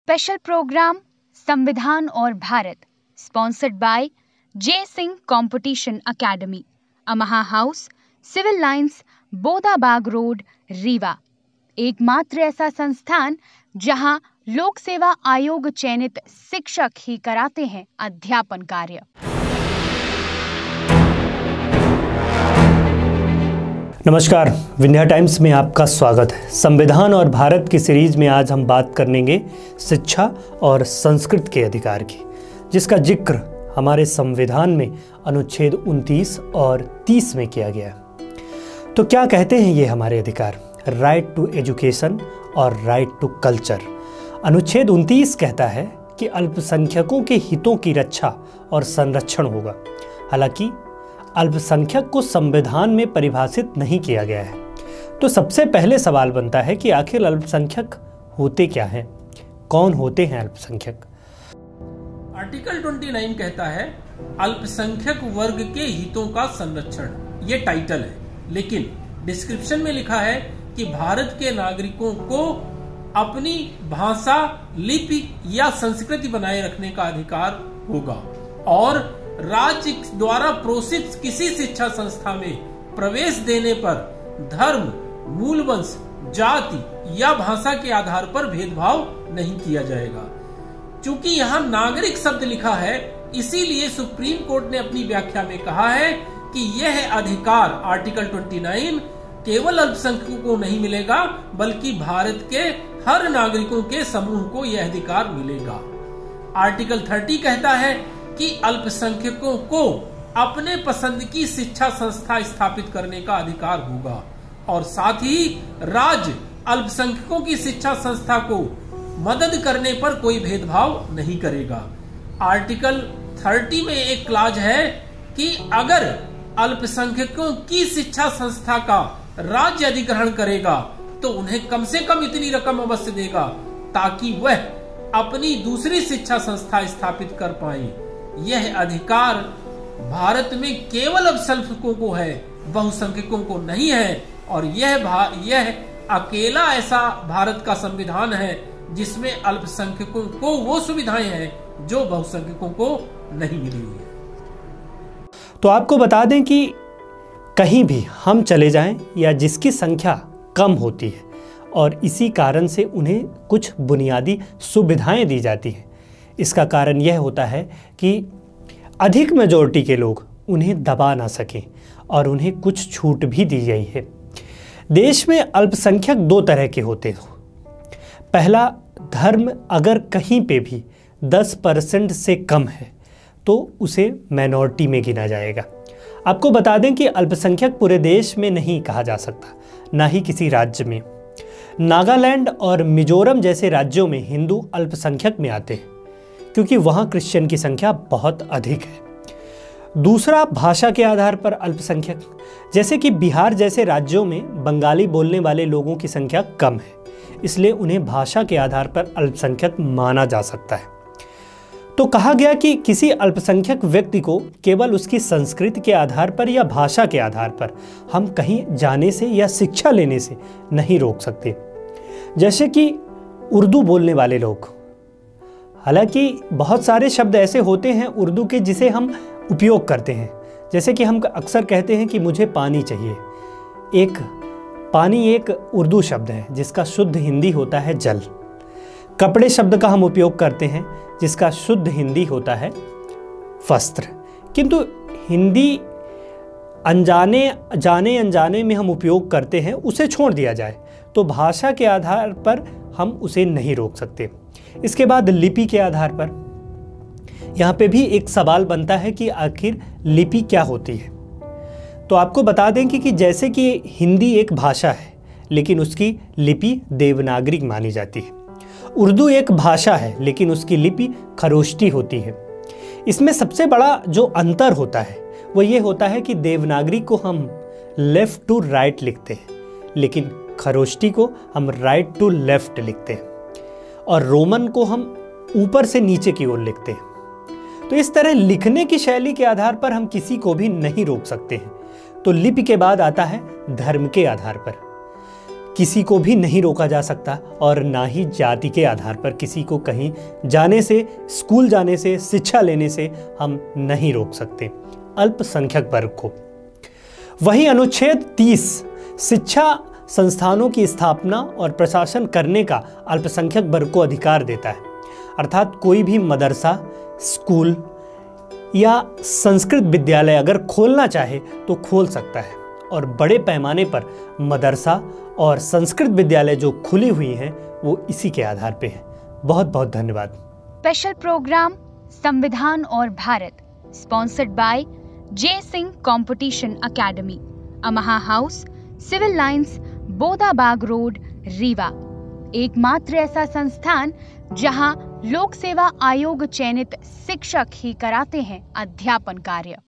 Special programme संविधान और Bharat, sponsored by J Singh competition academy, Amha house, civil lines, Bodabag road, Rewa. एकमात्र ऐसा संस्थान जहां लोक सेवा आयोग चयनित शिक्षक ही कराते हैं अध्यापन कार्य। नमस्कार, विंध्या टाइम्स में आपका स्वागत है। संविधान और भारत की सीरीज में आज हम बात करेंगे शिक्षा और संस्कृत के अधिकार की, जिसका जिक्र हमारे संविधान में अनुच्छेद 29 और 30 में किया गया है। तो क्या कहते हैं ये हमारे अधिकार? राइट टू एजुकेशन और राइट टू कल्चर। अनुच्छेद 29 कहता है कि अल्पसंख्यकों के हितों की रक्षा और संरक्षण होगा। हालांकि अल्पसंख्यक को संविधान में परिभाषित नहीं किया गया है। तो सबसे पहले सवाल बनता है कि आखिर अल्पसंख्यक होते क्या हैं? कौन होते हैं अल्पसंख्यक? आर्टिकल 29 कहता है अल्पसंख्यक वर्ग के हितों का संरक्षण। ये टाइटल है, लेकिन डिस्क्रिप्शन में लिखा है कि भारत के नागरिकों को अपनी भाषा, लिपि या संस्कृति बनाए रखने का अधिकार होगा और राज्य द्वारा प्रोत्साहित किसी शिक्षा संस्था में प्रवेश देने पर धर्म, मूल वंश, जाति या भाषा के आधार पर भेदभाव नहीं किया जाएगा। चूंकि यहाँ नागरिक शब्द लिखा है, इसीलिए सुप्रीम कोर्ट ने अपनी व्याख्या में कहा है कि यह अधिकार आर्टिकल 29 केवल अल्पसंख्यकों को नहीं मिलेगा, बल्कि भारत के हर नागरिकों के समूह को यह अधिकार मिलेगा। आर्टिकल 30 कहता है कि अल्पसंख्यकों को अपने पसंद की शिक्षा संस्था स्थापित करने का अधिकार होगा और साथ ही राज्य अल्पसंख्यकों की शिक्षा संस्था को मदद करने पर कोई भेदभाव नहीं करेगा। आर्टिकल 30 में एक क्लॉज है कि अगर अल्पसंख्यकों की शिक्षा संस्था का राज्य अधिग्रहण करेगा तो उन्हें कम से कम इतनी रकम अवश्य देगा ताकि वह अपनी दूसरी शिक्षा संस्था स्थापित कर पाए। यह अधिकार भारत में केवल अल्पसंख्यकों को है, बहुसंख्यकों को नहीं है और यह अकेला ऐसा भारत का संविधान है जिसमें अल्पसंख्यकों को वो सुविधाएं हैं जो बहुसंख्यकों को नहीं मिली हुई है। तो आपको बता दें कि कहीं भी हम चले जाएं या जिसकी संख्या कम होती है और इसी कारण से उन्हें कुछ बुनियादी सुविधाएं दी जाती हैं, इसका कारण यह होता है कि अधिक मेजॉरिटी के लोग उन्हें दबा ना सकें और उन्हें कुछ छूट भी दी गई है। देश में अल्पसंख्यक दो तरह के होते हैं। पहला, धर्म अगर कहीं पे भी 10% से कम है तो उसे माइनॉरिटी में गिना जाएगा। आपको बता दें कि अल्पसंख्यक पूरे देश में नहीं कहा जा सकता, ना ही किसी राज्य में। नागालैंड और मिजोरम जैसे राज्यों में हिंदू अल्पसंख्यक में आते हैं क्योंकि वहाँ क्रिश्चियन की संख्या बहुत अधिक है। दूसरा, भाषा के आधार पर अल्पसंख्यक, जैसे कि बिहार जैसे राज्यों में बंगाली बोलने वाले लोगों की संख्या कम है, इसलिए उन्हें भाषा के आधार पर अल्पसंख्यक माना जा सकता है। तो कहा गया कि किसी अल्पसंख्यक व्यक्ति को केवल उसकी संस्कृति के आधार पर या भाषा के आधार पर हम कहीं जाने से या शिक्षा लेने से नहीं रोक सकते। जैसे कि उर्दू बोलने वाले लोग, हालांकि बहुत सारे शब्द ऐसे होते हैं उर्दू के जिसे हम उपयोग करते हैं, जैसे कि हम अक्सर कहते हैं कि मुझे पानी चाहिए। पानी एक उर्दू शब्द है जिसका शुद्ध हिंदी होता है जल। कपड़े शब्द का हम उपयोग करते हैं जिसका शुद्ध हिंदी होता है वस्त्र। किंतु हिंदी जाने अनजाने में हम उपयोग करते हैं, उसे छोड़ दिया जाए तो भाषा के आधार पर हम उसे नहीं रोक सकते। इसके बाद लिपि के आधार पर यहाँ पे भी एक सवाल बनता है कि आखिर लिपि क्या होती है। तो आपको बता दें कि जैसे कि हिंदी एक भाषा है लेकिन उसकी लिपि देवनागरी मानी जाती है। उर्दू एक भाषा है लेकिन उसकी लिपि खरोष्टी होती है। इसमें सबसे बड़ा जो अंतर होता है वो ये होता है कि देवनागरी को हम लेफ्ट टू राइट लिखते हैं लेकिन खरोष्टी को हम राइट टू लेफ्ट लिखते हैं और रोमन को हम ऊपर से नीचे की ओर लिखते हैं। तो इस तरह लिखने की शैली के आधार पर हम किसी को भी नहीं रोक सकते हैं। तो लिपि के बाद आता है धर्म के आधार पर। किसी को भी नहीं रोका जा सकता और ना ही जाति के आधार पर किसी को कहीं जाने से, स्कूल जाने से, शिक्षा लेने से हम नहीं रोक सकते अल्पसंख्यक वर्ग को। वहीं अनुच्छेद 30 शिक्षा संस्थानों की स्थापना और प्रशासन करने का अल्पसंख्यक वर्ग को अधिकार देता है। अर्थात कोई भी मदरसा, स्कूल या संस्कृत विद्यालय अगर खोलना चाहे तो खोल सकता है और बड़े पैमाने पर मदरसा और संस्कृत विद्यालय जो खुली हुई हैं वो इसी के आधार पे हैं। बहुत बहुत धन्यवाद। स्पेशल प्रोग्राम संविधान और Bharat sponsored by Jai Singh competition academy, Amha house, civil lines, Bodabag road, Rewa. एकमात्र ऐसा संस्थान जहां लोक सेवा आयोग चयनित शिक्षक ही कराते हैं अध्यापन कार्य।